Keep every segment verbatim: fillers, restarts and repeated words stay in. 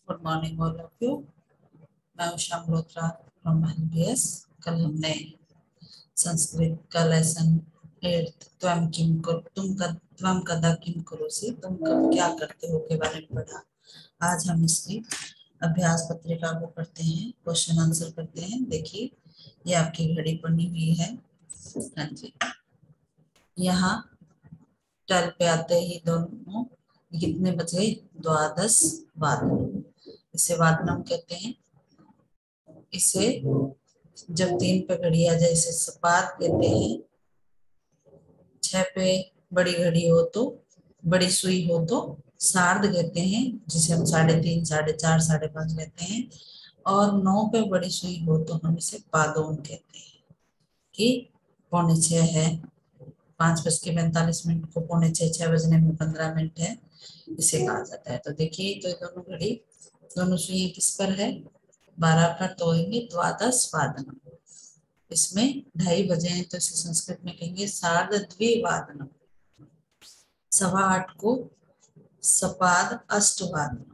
Good morning all of you. मैं Usha Malhotra from L B S. कल हमने संस्कृत का लेसन एट्थ त्वम किम को तुम कद त्वम कदा किम करोसि, तुम कब क्या करते हो के बारे में पढ़ा। आज हम इसकी अभ्यास पत्रिका को करते हैं, क्वेश्चन आंसर करते हैं। देखिए ये आपकी घड़ी बनी हुई है। हाँ जी, यहाँ ट्वेल्व पे आते ही दोनों कितने बज गए? द्वादश वादन। इसे वादनम कहते हैं। इसे जब तीन पे घड़ी आ जाए इसे सपाद कहते हैं। छह पे बड़ी घड़ी हो तो बड़ी सुई हो तो सार्ध कहते हैं, जिसे हम साढ़े तीन साढ़े चार साढ़े पांच कहते हैं। और नौ पे बड़ी सुई हो तो हम इसे पादोन कहते हैं कि पौने छह है। पांच बज के पैंतालीस मिनट को पौने छह छह बजने में पंद्रह मिनट है, इसे कहा जाता है। तो देखिए तो दोनों घड़ी दोनों सुई किस पर है? बारह पर, तो होंगे द्वादश वादनम। इसमें ढाई बजे हैं तो इसे संस्कृत में कहेंगे सार्ध द्विवादनम। सवा आठ को सपाद अष्टवादनम।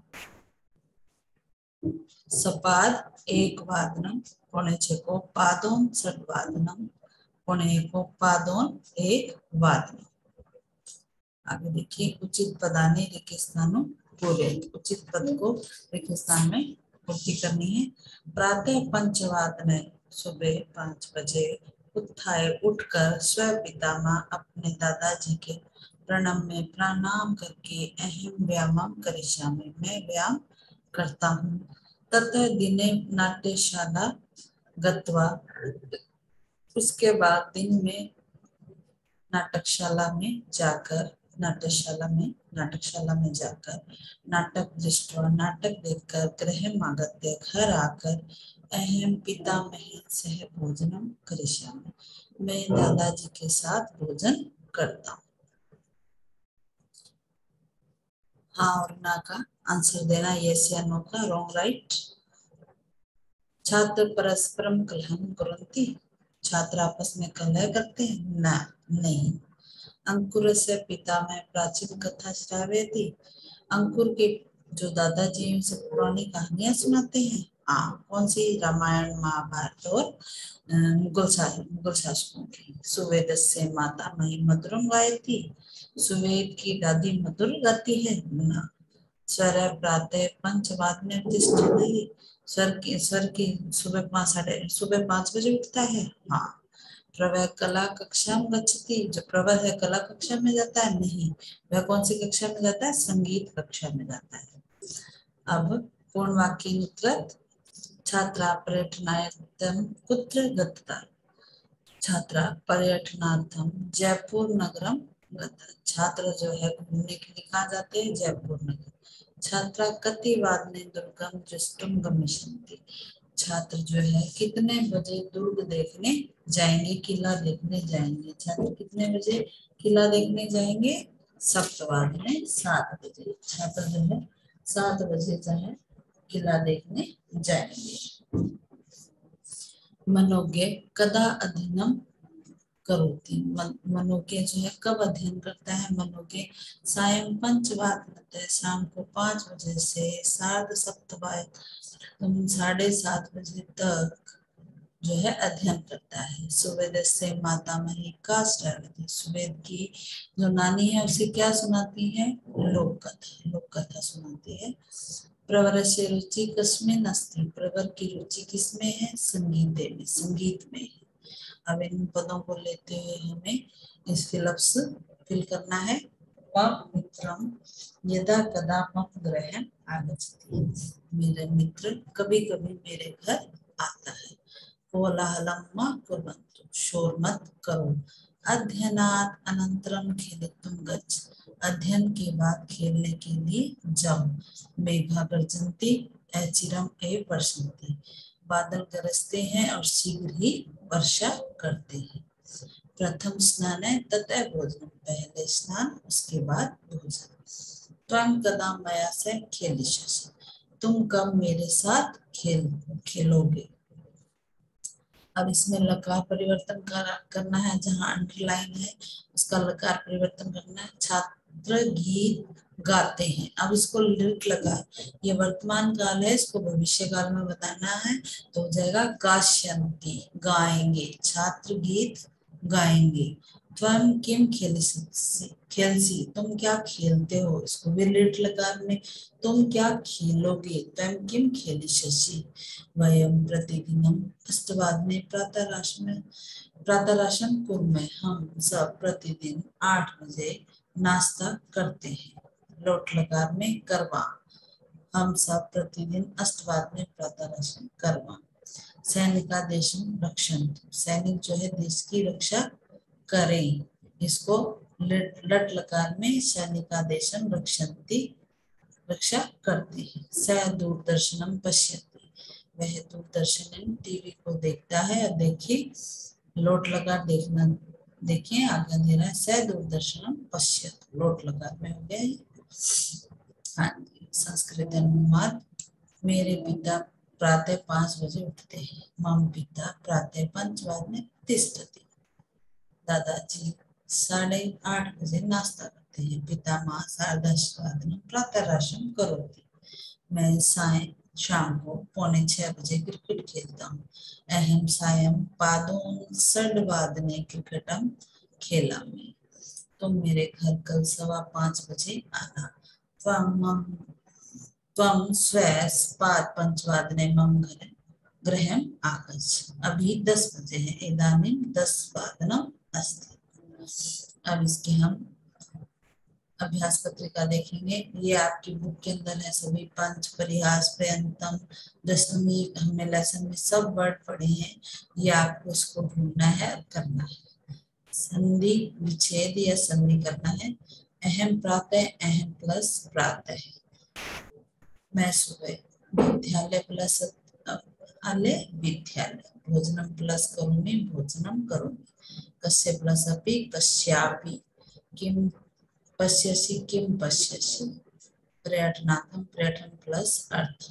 सपाद एक वादनम। पौने छह को पादोन षड्वादनम। पौने एक को पादोन एक वादनम। आगे देखिए, उचित पदाने रिक्त स्थानों पूरे। उचित पद को रिक्त स्थान में पूर्ति करनी है। प्रातः पंचवादने, सुबह पांच बजे उत्थाय उठकर स्व पितामह अपने दादाजी के प्रणाम में प्रणाम करके अहम व्यायाम करिष्यामि, मैं व्यायाम करता हूँ। ततः दिने नाट्यशाला गत्वा, उसके बाद दिन में नाटकशाला में जाकर नाट्यशाला में नाटकशाला में जाकर नाटक दृष्टवा, नाटक देखकर गृहम् आगत्य, घर आकर अहम पितामहेन सह भोजनम करिष्यामि, मैं दादाजी के साथ भोजन करता हूँ। हाँ और ना का आंसर देना, यस या नो का रॉन्ग राइट। छात्र परस्परम कलहम कुर्वन्ति, छात्र आपस में कलह करते हैं? ना, नहीं। अंकुर से पिता में प्राचीन कथा श्रावयति, अंकुर के जो दादाजी उनसे पुरानी कहानियां सुनाते हैं। हाँ, कौन सी? रामायण महाभारत और मुगल शासक मुगल शासकों की। सुवेद से माता मही मधुरम गायती, सुवेद की दादी मधुर गाती है ना। स्वर प्रातः पंचवाद में तिष्ठति, स्वर की स्वर की सुबह पाँच साढ़े सुबह पाँच बजे उठता है। हाँ। प्रवह कला कक्षा में गच्छति, जो प्रवह है कला कक्षा में जाता है? नहीं, वह कौन सी कक्षा में जाता है? संगीत कक्षा में जाता है। अब पूर्ण वाक्य उत्तरत, छात्रा पर्यटनार्थम कुत्र गता, छात्रा पर्यटनार्थम जयपुर नगरम गता, छात्र जो है घूमने के लिए कहाँ जाते हैं? जयपुर नगर। छात्रा कति वादने दुर्गम दृष्टुम गमिष्यन्ति, छात्र जो है कितने बजे दुर्ग देखने जाएंगे, किला देखने जाएंगे। छात्र कितने बजे किला देखने जाएंगे? सप्तवादने, सात बजे। छात्र जो है सात बजे जो है किला देखने जाएंगे। मनोज्ञ कदा अध्ययनम करोति, मन, मनोज्ञ जो है कब अध्ययन करता है? मनोज्ञ सायं पंचवादने, शाम को पांच बजे से सार्ध सप्तवादन, साढ़े सात बजे तक जो है अध्ययन करता है। सुवेद से माता मही का श्रावयति, सुवेद की जो नानी है उसे क्या सुनाती है? लोक कथा, लोक कथा सुनाती है। प्रवर से रुचि कस्मिन् अस्ति, प्रवर की रुचि किसमें है? संगीत में, संगीत में है। अब इन पदों को लेते हुए हमें इस फिलअप्स फिल करना है। मित्रम यदा कदा मम गृहम् आगच्छति, मेरे मित्र कभी कभी मेरे घर आता है। कोलाहलं मा कुर्वन्तु, शोर मत करो। अध्ययनात् अनन्तरं खेलितुं गच्छ, अध्ययन के बाद खेलने के लिए जाओ। मेघा गर्जन्ति अचिरम एव वर्षन्ति, बादल गरजते हैं और शीघ्र ही वर्षा करते हैं। प्रथम स्नान है ततः भोजन, पहले स्नान उसके बाद भोजन। त्वं कदा मया सह खेलिष्यसि, तुम कब मेरे साथ खेल खेलोगे। अब इसमें लकार परिवर्तन कर, करना है, जहाँ अंडरलाइन है उसका लकार परिवर्तन करना है। छात्र गीत गाते हैं। अब इसको लिट लगा, ये वर्तमान काल है, इसको भविष्य काल में बताना है तो हो जाएगा गास्यन्ति, गाएंगे, छात्र गीत गाएंगे। त्वं किम खेलसि, खेलसी तुम क्या खेलते हो, इसको भी लिट लगा में तुम क्या खेलोगे, त्वं किम खेलिष्यसि। वयम प्रतिदिनम अष्टवादने प्रातराशम प्रातराशम कुर्मः, हम सब प्रतिदिन आठ बजे नाश्ता करते हैं। लोट लकार में करवा, हम सब प्रतिदिन अष्टवाद में प्रातराशन करवा। सैनिका देशम रक्षन्तु, सैनिक जो है देश की रक्षा करें, इसको लट लट लकार में सैनिका देशम रक्षन्ति, रक्षा करते हैं। स दूरदर्शनम पश्यति, वह दूरदर्शन टीवी को देखता है। और देखिए लोट लगा देखना, देखिए आगे दे रहा है स दूरदर्शनम पश्यत, लोट लगा में हो गया है। हाँ जी, संस्कृत अनुवाद। मेरे पिता प्रातः पांच बजे उठते हैं। मम पिता प्रातः पंचवादने तिष्ठति, दादाजी साढ़े आठ बजे नाश्ता करते हैं। पितामह सार्धदशवादने प्रातराशम करोति, मैं साय शाम को पौने छह बजे क्रिकेट खेलता हूँ। अहम सायं पादोन षड्वादने क्रिकेटम खेलामि, तुम मेरे घर कल सवा पांच बजे आना। त्वं त्वं स्वस्पाद पंचवादने मम घर गृहम् आगच्छ, अभी दस बजे है, इदानीं दस वादनम् अस्ति। अब इसके हम अभ्यास पत्रिका देखेंगे। ये आपकी बुक के अंदर है, सभी पंच परिहास पर्यंतम दशमी हमने लेसन में सब वर्ड पढ़े हैं, ये आपको इसको ढूंढना है और करना है। संधि विच्छेद या संधि करना है। अहम प्रातः, अहम प्लस प्रातः, मैं सुबह। विद्यालय प्लस अले विद्यालय, भोजनम प्लस करोमि भोजनम करोमि, कस्य प्लस अपि कस्यापि, किम पश्यसि किम पश्यसि, पर्यटनार्थम पर्यटन प्लस अर्थ।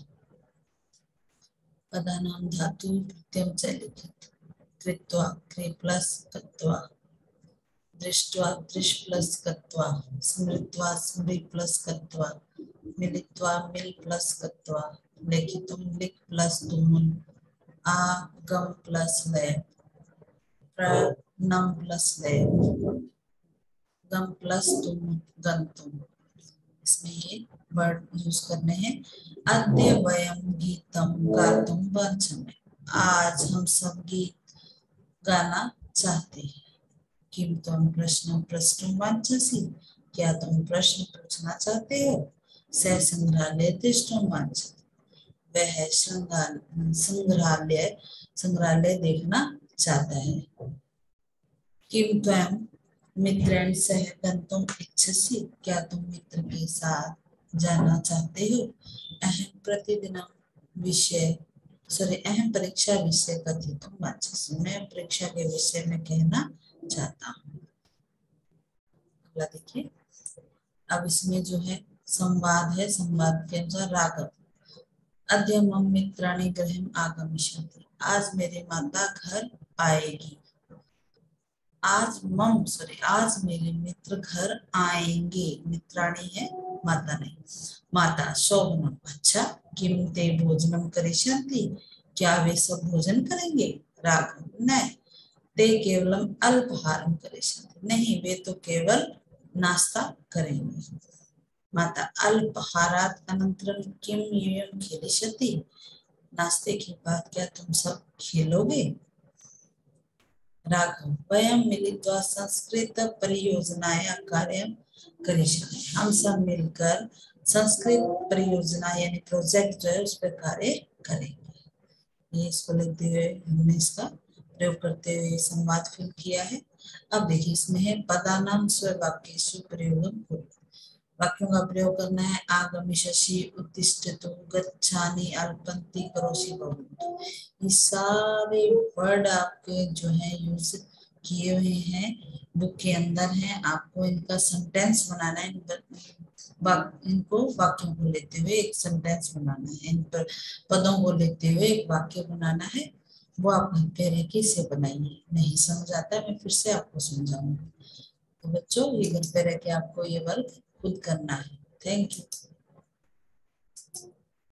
पदानाम धातु प्रत्यय च लिखित। कृत्वा क्रि प्लस कृत्वा, दृष्ट्वा दृश् प्लस कृत्वा, स्मृत्वा स्मृ प्लस कृत्वा, मिलित्वा मिल प्लस कृत्वा, लिखितुम लिख प्लस तुमुन, आगम प्लस लय, प्रनम प्लस लय, गम प्लस तुम गंतुम। इसमें ये वर्ड यूज करने हैं। अद्य वयम गीतम गातुम वांछामहे, आज हम सब गीत गाना चाहते हैं। किम त्वं प्रश्नं प्रष्टुं वांछसि, क्या तुम प्रश्न पूछना चाहते हो। सः संग्रहालये तिष्ठुं वांछति, वह संग्रहालय संग्रहालय देखना चाहता है। किम त्वं मित्रेण सह गन्तुम् इच्छसि, क्या तुम मित्र के साथ जाना चाहते हो। अहम प्रतिदिनं विषय सॉरी अहम परीक्षा विषय कथितुं वांछसि, मैं परीक्षा के विषय में कहना चाहता हूँ। अगला देखिए। अब इसमें जो है संवाद है, संवाद के अनुसार राघव। अद्य मम मित्राणि गृहम् आगमिष्यन्ति, आज मेरी माता घर आएगी। आज मम सॉरी आज मेरे मित्र घर आएंगे, मित्राणी है माता नहीं। माता शोभनम, अच्छा। किम ते भोजनम करिष्यन्ति, क्या वे सब भोजन करेंगे। राघव नहीं, ते केवलम अल्पाहारम करिष्यन्ति, नहीं वे तो केवल नाश्ता करेंगे। माता अल्पाहारात अनंतरम किम यूयम खेलिष्यति, नाश्ते के बाद क्या तुम सब खेलोगे। राघव वयम मिलित्वा संस्कृत परियोजनाया कार्यं करिष्यामः, हम सब मिलकर संस्कृत परियोजना यानी प्रोजेक्ट जो है उस पर कार्य करेंगे। ये इसको लिखते हुए हमने इसका प्रयोग करते हुए संवाद फिल किया है। अब देखिए इसमें है पदानाम स्ववाक्येषु प्रयोगम कुरु, वाक्यों का प्रयोग करना है। आगमिष्यसि, उत्तिष्ठतु, गच्छामि, अल्पन्ति, करोषि, भवन्तु। ये सारे वर्ड आपके जो है यूज किए हुए हैं बुक के अंदर हैं। आपको इनका सेंटेंस बनाना है, इनको वाक्यों को लेते हुए एक सेंटेंस बनाना है, इन पर पदों को लेते हुए एक वाक्य बनाना है। वो आप घर पे रह के इसे बनाइए। नहीं समझ आता है मैं फिर से आपको समझाऊंगी। तो बच्चों ये घर पे रह के आपको ये वर्क खुद करना है। Thank you.